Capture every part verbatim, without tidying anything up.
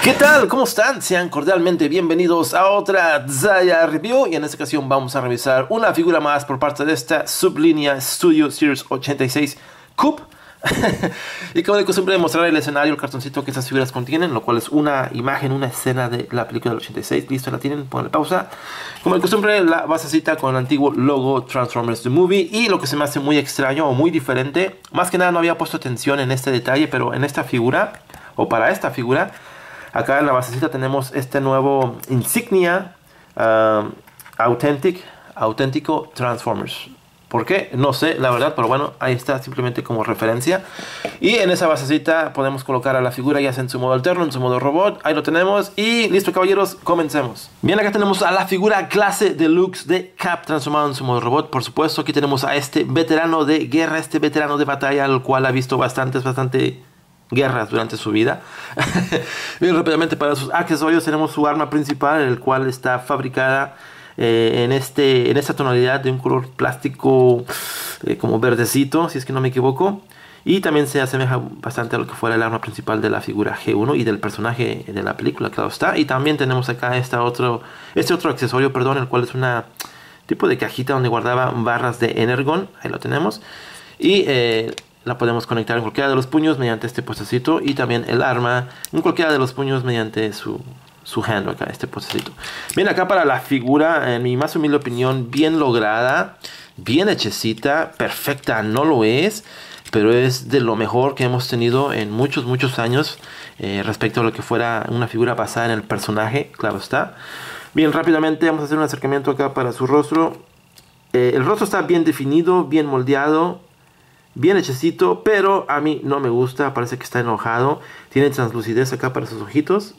¿Qué tal? ¿Cómo están? Sean cordialmente bienvenidos a otra Zaya Review y en esta ocasión vamos a revisar una figura más por parte de esta sublínea Studio Series ochenta y seis Coupe. Y como de costumbre mostrar el escenario, el cartoncito que estas figuras contienen, lo cual es una imagen, una escena de la película del ochenta y seis. Listo, la tienen, ponle pausa. Como de costumbre, la basecita con el antiguo logo Transformers The Movie. Y lo que se me hace muy extraño o muy diferente, más que nada no había puesto atención en este detalle, pero en esta figura, o para esta figura, acá en la basecita tenemos este nuevo insignia uh, Authentic, auténtico Transformers. ¿Por qué? No sé, la verdad, pero bueno, ahí está simplemente como referencia. Y en esa basecita podemos colocar a la figura ya sea en su modo alterno, en su modo robot. Ahí lo tenemos y listo, caballeros, comencemos. Bien, acá tenemos a la figura clase deluxe de Cap transformado en su modo robot. Por supuesto, aquí tenemos a este veterano de guerra, este veterano de batalla, el cual ha visto bastantes, bastante guerras durante su vida. Bien, rápidamente para sus accesorios tenemos su arma principal, el cual está fabricada Eh, en, este, en esta tonalidad de un color plástico eh, como verdecito, si es que no me equivoco, y también se asemeja bastante a lo que fuera el arma principal de la figura G uno y del personaje de la película, claro está. Y también tenemos acá esta otro, este otro accesorio, perdón, el cual es una tipo de cajita donde guardaba barras de Energon. Ahí lo tenemos y eh, la podemos conectar en cualquiera de los puños mediante este postecito, y también el arma en cualquiera de los puños mediante su su hand acá, este postecito. Bien, acá para la figura, en mi más humilde opinión, bien lograda, bien hechecita, perfecta no lo es, pero es de lo mejor que hemos tenido en muchos, muchos años eh, respecto a lo que fuera una figura basada en el personaje, claro está. Bien, rápidamente vamos a hacer un acercamiento acá para su rostro. Eh, el rostro está bien definido, bien moldeado, bien hechecito, pero a mí no me gusta, parece que está enojado. Tiene translucidez acá para sus ojitos.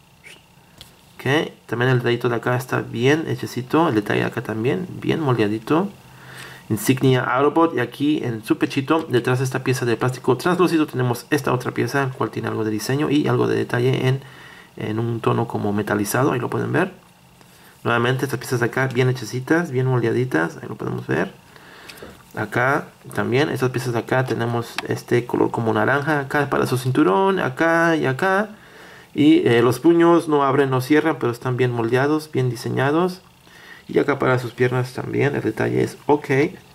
Okay. También el dedito de acá está bien hechecito, el detalle de acá también bien moldeadito. Insignia Autobot, y aquí en su pechito, detrás de esta pieza de plástico translúcido, tenemos esta otra pieza, el cual tiene algo de diseño y algo de detalle en, en un tono como metalizado, ahí lo pueden ver. Nuevamente estas piezas de acá bien hechecitas, bien moldeaditas, ahí lo podemos ver. Acá también, estas piezas de acá tenemos este color como naranja, acá para su cinturón, acá y acá. Y eh, los puños no abren, no cierran, pero están bien moldeados, bien diseñados. Y acá para sus piernas también, el detalle es ok.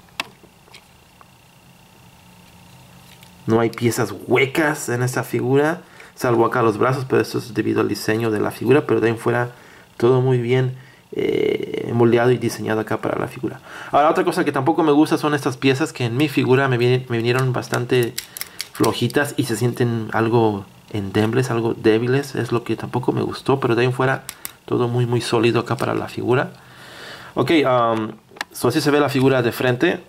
No hay piezas huecas en esta figura, salvo acá los brazos, pero esto es debido al diseño de la figura. Pero de ahí en fuera todo muy bien eh, moldeado y diseñado acá para la figura. Ahora, otra cosa que tampoco me gusta son estas piezas que en mi figura me, viene, me vinieron bastante flojitas y se sienten algo endebles, algo débiles. Es lo que tampoco me gustó, pero de ahí en fuera todo muy muy sólido acá para la figura. Ok, um, so así se ve la figura de frente.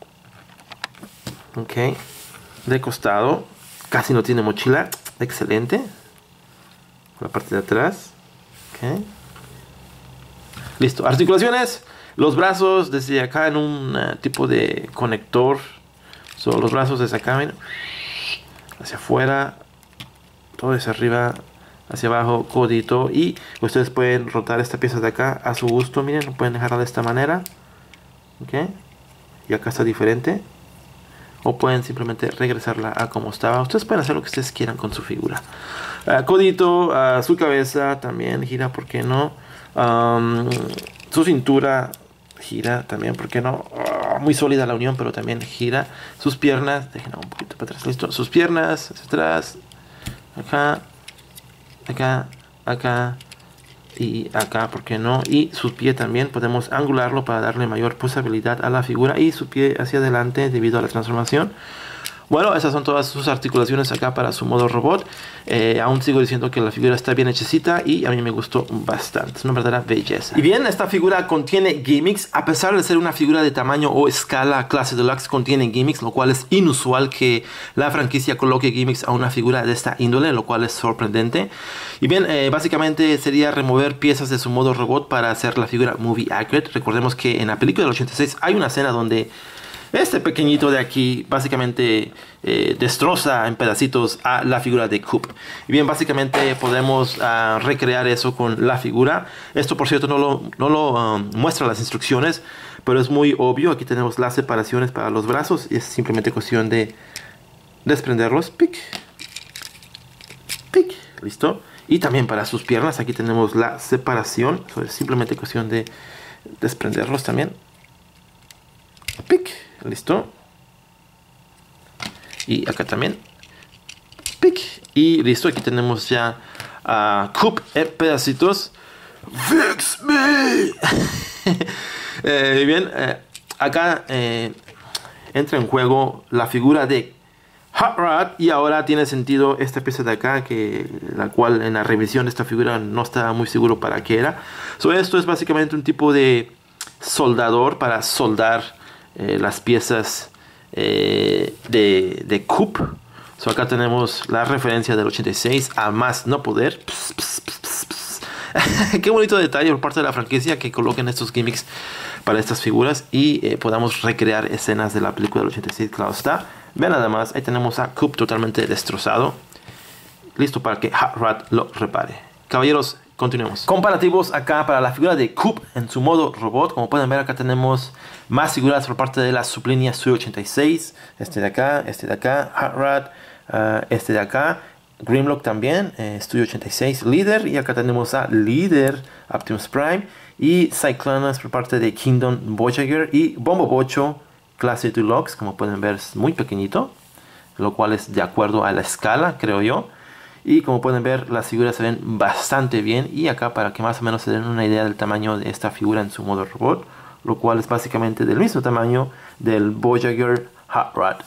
Ok, de costado casi no tiene mochila, excelente. La parte de atrás. Ok, listo. Articulaciones, los brazos desde acá en un uh, tipo de conector. So, los brazos desde acá, ven, hacia afuera, todo hacia arriba, hacia abajo, codito. Y ustedes pueden rotar esta pieza de acá a su gusto. Miren, lo pueden dejarla de esta manera. Ok, y acá está diferente. O pueden simplemente regresarla a como estaba. Ustedes pueden hacer lo que ustedes quieran con su figura. uh, Codito, uh, su cabeza también gira, ¿por qué no? Um, su cintura gira también, ¿por qué no? Uh, muy sólida la unión, pero también gira. Sus piernas, déjenla un poquito para atrás, listo. Sus piernas hacia atrás, acá, acá, acá y acá, ¿por qué no? Y su pie también podemos angularlo para darle mayor posabilidad a la figura, y su pie hacia adelante debido a la transformación. Bueno, esas son todas sus articulaciones acá para su modo robot. Eh, aún sigo diciendo que la figura está bien hechecita y a mí me gustó bastante. Es una verdadera belleza. Y bien, esta figura contiene gimmicks. A pesar de ser una figura de tamaño o escala clase deluxe, contiene gimmicks, lo cual es inusual que la franquicia coloque gimmicks a una figura de esta índole, lo cual es sorprendente. Y bien, eh, básicamente sería remover piezas de su modo robot para hacer la figura movie accurate. Recordemos que en la película del ochenta y seis hay una escena donde este pequeñito de aquí básicamente eh, destroza en pedacitos a la figura de Coupe. Y bien, básicamente podemos uh, recrear eso con la figura. Esto, por cierto, no lo, no lo um, muestra las instrucciones, pero es muy obvio. Aquí tenemos las separaciones para los brazos y es simplemente cuestión de desprenderlos. Pic, pic, listo. Y también para sus piernas, aquí tenemos la separación. Eso es simplemente cuestión de desprenderlos también. Pic, listo. Y acá también. Pic, y listo. Aquí tenemos ya a uh, Coop en pedacitos. Fix me. eh, bien, eh, acá eh, entra en juego la figura de Hot Rod, y ahora tiene sentido esta pieza de acá, que la cual en la revisión de esta figura no estaba muy seguro para qué era. So, esto es básicamente un tipo de soldador para soldar eh, las piezas eh, de, de Coop. So, acá tenemos la referencia del ochenta y seis a más no poder. Pss, pss, pss, pss, pss. Qué bonito detalle por parte de la franquicia que coloquen estos gimmicks para estas figuras y eh, podamos recrear escenas de la película del ochenta y seis. Claro está. Vean nada más, ahí tenemos a Coop totalmente destrozado, listo para que Hot Rod lo repare. Caballeros, continuemos. Comparativos acá para la figura de Coop en su modo robot. Como pueden ver, acá tenemos más figuras por parte de la sublínea Studio ochenta y seis. Este de acá, este de acá, Hot Rod, uh, este de acá, Grimlock también, eh, Studio ochenta y seis Líder. Y acá tenemos a Líder, Optimus Prime, y Cyclonus por parte de Kingdom Voyager, y Bombo Bocho Clase Deluxe, como pueden ver es muy pequeñito, lo cual es de acuerdo a la escala, creo yo. Y como pueden ver, las figuras se ven bastante bien. Y acá para que más o menos se den una idea del tamaño de esta figura en su modo robot, lo cual es básicamente del mismo tamaño del Voyager Hot Rod.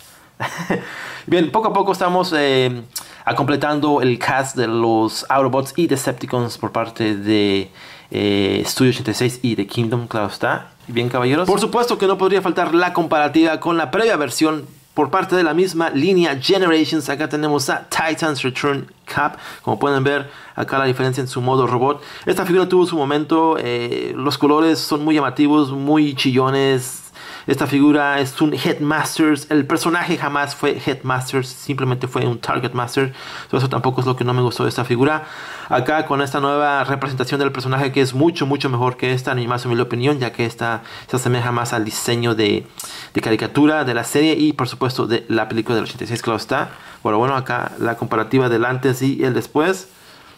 Bien, poco a poco estamos eh, completando el cast de los Autobots y Decepticons por parte de eh, Studio ochenta y seis y de Kingdom, claro está. Bien, caballeros, por supuesto que no podría faltar la comparativa con la previa versión por parte de la misma línea Generations. Acá tenemos a Titans Return Cap. Como pueden ver, acá la diferencia en su modo robot. Esta figura tuvo su momento. Eh, los colores son muy llamativos, muy chillones. Esta figura es un Headmasters. El personaje jamás fue Headmasters, simplemente fue un Target Master. Eso tampoco es lo que no me gustó de esta figura. Acá con esta nueva representación del personaje, que es mucho mucho mejor que esta, en mi más humilde opinión, ya que esta se asemeja más al diseño de, de caricatura de la serie y por supuesto de la película del ochenta y seis, claro está. Bueno, bueno, acá la comparativa del antes y el después.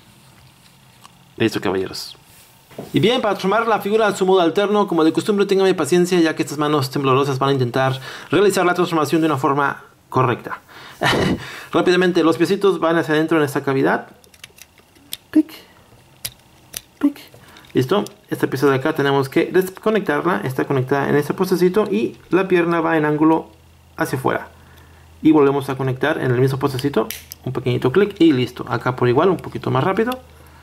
Listo, caballeros. Y bien, para transformar la figura a su modo alterno, como de costumbre, tengan paciencia, ya que estas manos temblorosas van a intentar realizar la transformación de una forma correcta. Rápidamente, los piecitos van hacia adentro en esta cavidad. Pic, pic. Listo. Esta pieza de acá tenemos que desconectarla. Está conectada en este postecito y la pierna va en ángulo hacia afuera. Y volvemos a conectar en el mismo postecito. Un pequeñito clic y listo. Acá por igual, un poquito más rápido.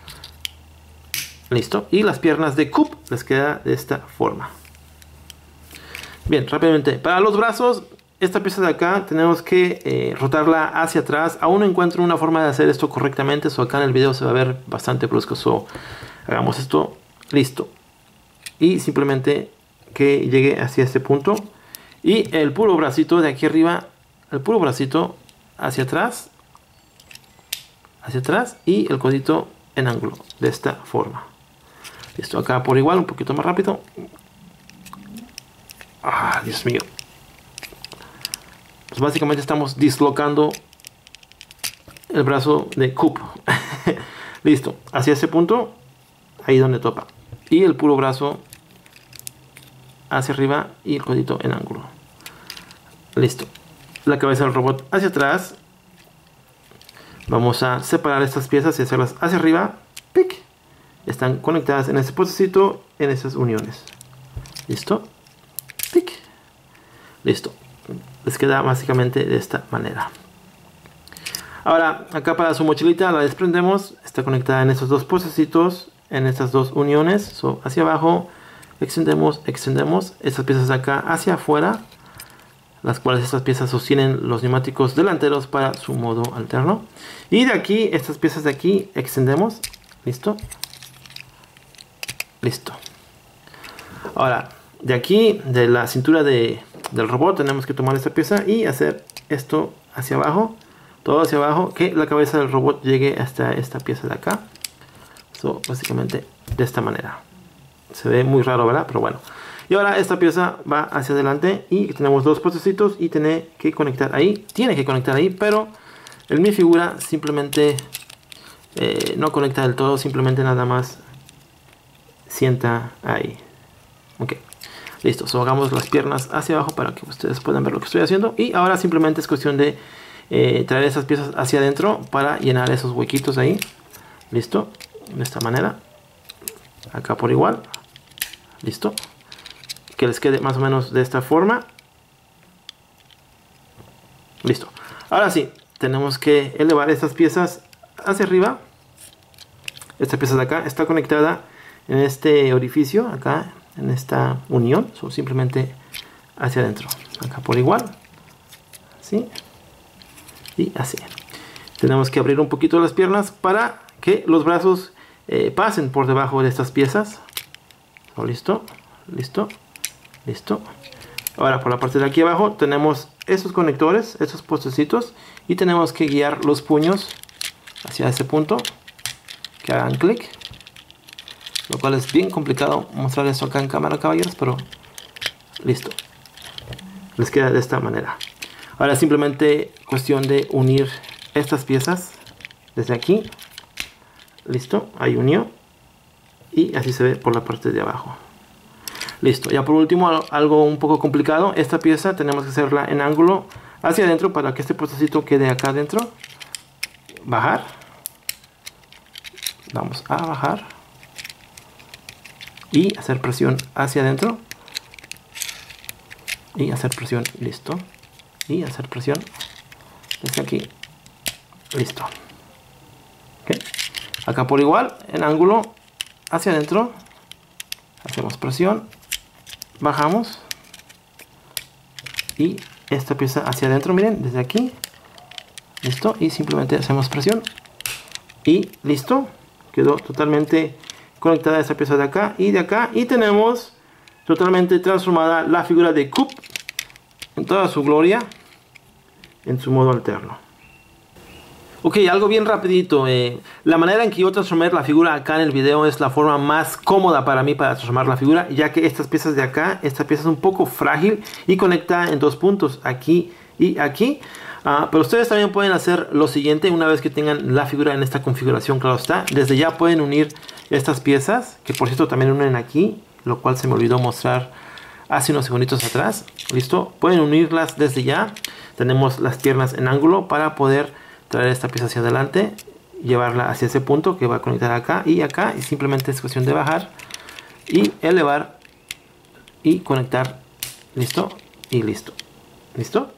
Listo. Y las piernas de Coop les queda de esta forma. Bien, rápidamente. Para los brazos, esta pieza de acá tenemos que eh, rotarla hacia atrás. Aún no encuentro una forma de hacer esto correctamente. So, acá en el video se va a ver bastante brusco. So, hagamos esto. Listo. Y simplemente que llegue hacia este punto. Y el puro bracito de aquí arriba. El puro bracito hacia atrás. Hacia atrás. Y el codito en ángulo. De esta forma. Listo, acá por igual, un poquito más rápido. Ah, Dios mío. Pues básicamente estamos dislocando el brazo de Coop. Listo, hacia ese punto, ahí donde topa. Y el puro brazo hacia arriba y el codito en ángulo. Listo. La cabeza del robot hacia atrás. Vamos a separar estas piezas y hacerlas hacia arriba. ¡Pic! Están conectadas en este postecito, en esas uniones. ¿Listo? ¡Pic! Listo. Les queda básicamente de esta manera. Ahora, acá para su mochilita la desprendemos. Está conectada en estos dos postecitos, en estas dos uniones. So, hacia abajo, extendemos, extendemos. Estas piezas de acá hacia afuera, las cuales estas piezas sostienen los neumáticos delanteros para su modo alterno. Y de aquí, estas piezas de aquí, extendemos. ¿Listo? Listo. Ahora, de aquí, de la cintura de, del robot, tenemos que tomar esta pieza y hacer esto hacia abajo. Todo hacia abajo, que la cabeza del robot llegue hasta esta pieza de acá. So, básicamente de esta manera. Se ve muy raro, ¿verdad? Pero bueno. Y ahora esta pieza va hacia adelante y tenemos dos postecitos y tiene que conectar ahí. Tiene que conectar ahí, pero en mi figura simplemente eh, no conecta del todo, simplemente nada más sienta ahí. Ok, listo. So, hagamos las piernas hacia abajo para que ustedes puedan ver lo que estoy haciendo. Y ahora simplemente es cuestión de eh, traer esas piezas hacia adentro para llenar esos huequitos ahí. Listo, de esta manera. Acá por igual. Listo. Que les quede más o menos de esta forma. Listo. Ahora sí, tenemos que elevar estas piezas hacia arriba. Esta pieza de acá está conectada en este orificio, acá, en esta unión. So, simplemente hacia adentro. Acá por igual. Así. Y así. Tenemos que abrir un poquito las piernas para que los brazos eh, pasen por debajo de estas piezas. So, listo. Listo. Listo. Ahora por la parte de aquí abajo tenemos estos conectores, estos postecitos, y tenemos que guiar los puños hacia ese punto, que hagan clic, lo cual es bien complicado mostrar esto acá en cámara, caballeros, pero listo, les queda de esta manera. Ahora simplemente cuestión de unir estas piezas desde aquí. Listo, ahí unió, y así se ve por la parte de abajo. Listo, ya por último algo un poco complicado. Esta pieza tenemos que hacerla en ángulo hacia adentro para que este postecito quede acá adentro. Bajar. Vamos a bajar. Y hacer presión hacia adentro. Y hacer presión, listo. Y hacer presión desde aquí. Listo. Okay. Acá por igual, en ángulo hacia adentro. Hacemos presión. Bajamos y esta pieza hacia adentro, miren, desde aquí, listo, y simplemente hacemos presión y listo, quedó totalmente conectada esta pieza de acá y de acá, y tenemos totalmente transformada la figura de Coop en toda su gloria en su modo alterno. Ok, algo bien rapidito, eh, la manera en que yo transformé la figura acá en el video es la forma más cómoda para mí para transformar la figura, ya que estas piezas de acá, esta pieza es un poco frágil y conecta en dos puntos, aquí y aquí. Uh, pero ustedes también pueden hacer lo siguiente, una vez que tengan la figura en esta configuración, claro está, desde ya pueden unir estas piezas, que por cierto también unen aquí, lo cual se me olvidó mostrar hace unos segunditos atrás. Listo, pueden unirlas desde ya. Tenemos las piernas en ángulo para poder traer esta pieza hacia adelante, llevarla hacia ese punto que va a conectar acá y acá, y simplemente es cuestión de bajar y elevar y conectar. Listo y listo. Listo.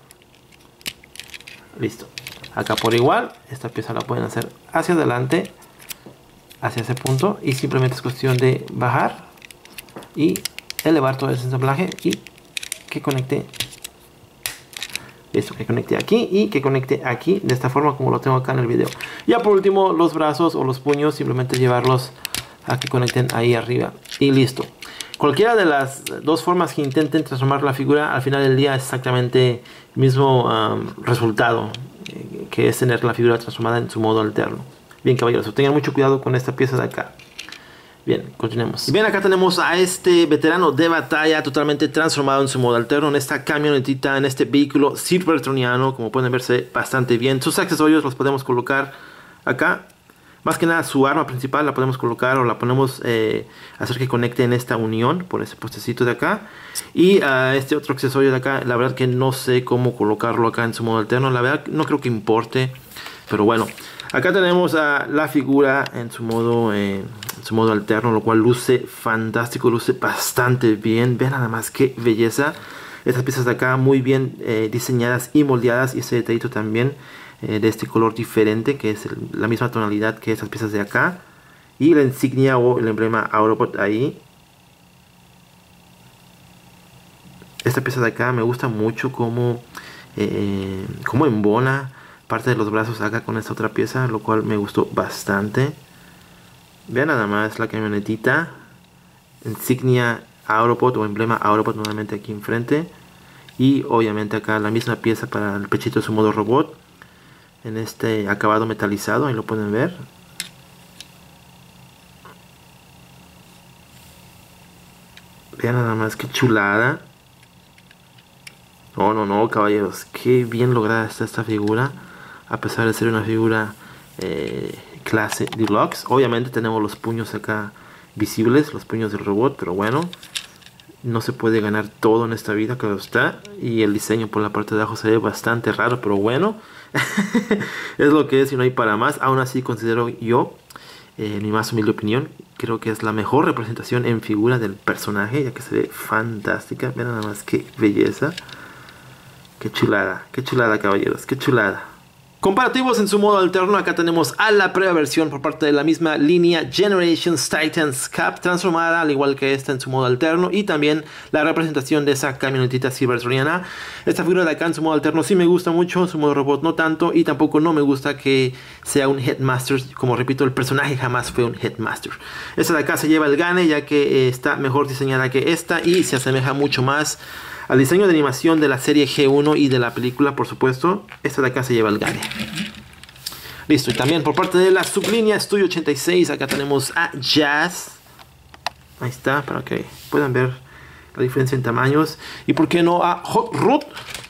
Listo. Acá por igual, esta pieza la pueden hacer hacia adelante, hacia ese punto, y simplemente es cuestión de bajar y elevar todo ese ensamblaje y que conecte. Listo, que conecte aquí y que conecte aquí de esta forma como lo tengo acá en el video. Ya por último, los brazos o los puños, simplemente llevarlos a que conecten ahí arriba y listo. Cualquiera de las dos formas que intenten transformar la figura, al final del día es exactamente el mismo um, resultado, eh, que es tener la figura transformada en su modo alterno. Bien, caballeros, tengan mucho cuidado con esta pieza de acá. Bien, continuemos. Y bien, acá tenemos a este veterano de batalla totalmente transformado en su modo alterno, en esta camionetita, en este vehículo cybertroniano. Como pueden verse bastante bien. Sus accesorios los podemos colocar acá. Más que nada su arma principal la podemos colocar o la podemos eh, hacer que conecte en esta unión por ese postecito de acá. Y uh, este otro accesorio de acá, la verdad que no sé cómo colocarlo acá en su modo alterno. La verdad no creo que importe, pero bueno. Acá tenemos a la figura en su modo eh, en su modo alterno, lo cual luce fantástico, luce bastante bien. Vean nada más qué belleza. Estas piezas de acá muy bien eh, diseñadas y moldeadas, y ese detallito también eh, de este color diferente, que es el, la misma tonalidad que estas piezas de acá. Y la insignia o el emblema Autobot ahí. Esta pieza de acá me gusta mucho como, eh, como embona parte de los brazos acá con esta otra pieza, lo cual me gustó bastante. Vean nada más la camionetita, insignia Autobot o emblema Autobot nuevamente aquí enfrente, y obviamente acá la misma pieza para el pechito de su modo robot en este acabado metalizado, ahí lo pueden ver. Vean nada más qué chulada. No, no, no, caballeros, qué bien lograda está esta figura. A pesar de ser una figura eh, clase deluxe. Obviamente tenemos los puños acá visibles, los puños del robot, pero bueno, no se puede ganar todo en esta vida, claro está. Y el diseño por la parte de abajo se ve bastante raro, pero bueno, es lo que es y no hay para más. Aún así considero yo, eh, en mi más humilde opinión, creo que es la mejor representación en figura del personaje, ya que se ve fantástica. Vean nada más qué belleza. Qué chulada, qué chulada, caballeros, qué chulada. Comparativos en su modo alterno, acá tenemos a la prueba versión por parte de la misma línea Generations Titans Cap transformada, al igual que esta en su modo alterno, y también la representación de esa camionetita cybertroniana. Esta figura de acá en su modo alterno sí me gusta mucho, su modo robot no tanto, y tampoco no me gusta que sea un Headmaster. Como repito, el personaje jamás fue un Headmaster. Esta de acá se lleva el gane, ya que eh, está mejor diseñada que esta y se asemeja mucho más al diseño de animación de la serie G uno y de la película, por supuesto. Esta de acá se lleva el gane. Listo, y también por parte de la sublínea Studio ochenta y seis, acá tenemos a Jazz. Ahí está, para que puedan ver la diferencia en tamaños. Y por qué no a Hot Rod.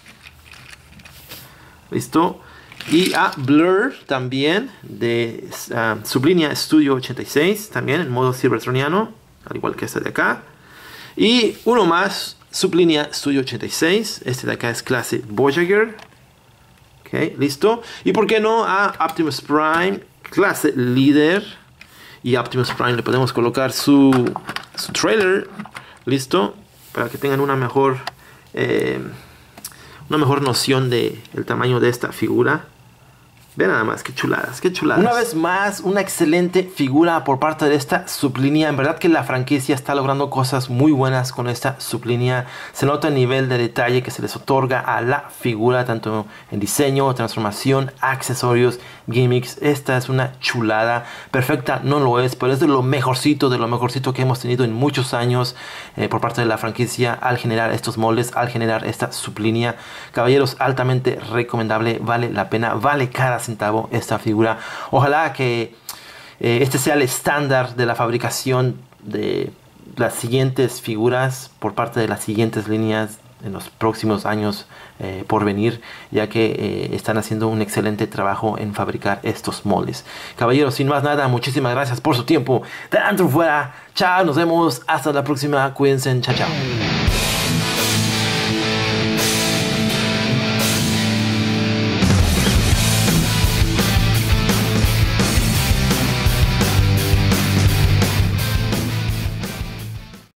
Listo. Y a Blur también, de uh, sublínea Studio ochenta y seis, también en modo cybertroniano, al igual que este de acá. Y uno más, sublínea Studio ochenta y seis, este de acá es clase Voyager. Ok, listo. Y por qué no a Optimus Prime, clase líder. Y a Optimus Prime le podemos colocar su, su trailer, listo, para que tengan una mejor, eh, una mejor noción del tamaño de esta figura. Vean nada más, qué chuladas, qué chuladas. Una vez más, una excelente figura por parte de esta sublínea. En verdad que la franquicia está logrando cosas muy buenas con esta sublínea. Se nota el nivel de detalle que se les otorga a la figura, tanto en diseño, transformación, accesorios, gimmicks. Esta es una chulada. Perfecta no lo es, pero es de lo mejorcito, de lo mejorcito que hemos tenido en muchos años eh, por parte de la franquicia al generar estos moldes, al generar esta sublínea. Caballeros, altamente recomendable, vale la pena, vale cada centavo esta figura. Ojalá que eh, este sea el estándar de la fabricación de las siguientes figuras por parte de las siguientes líneas en los próximos años eh, por venir, ya que eh, están haciendo un excelente trabajo en fabricar estos moldes. Caballeros, sin más nada, muchísimas gracias por su tiempo. De adentro fuera, chao, nos vemos, hasta la próxima, cuídense, chao, chao.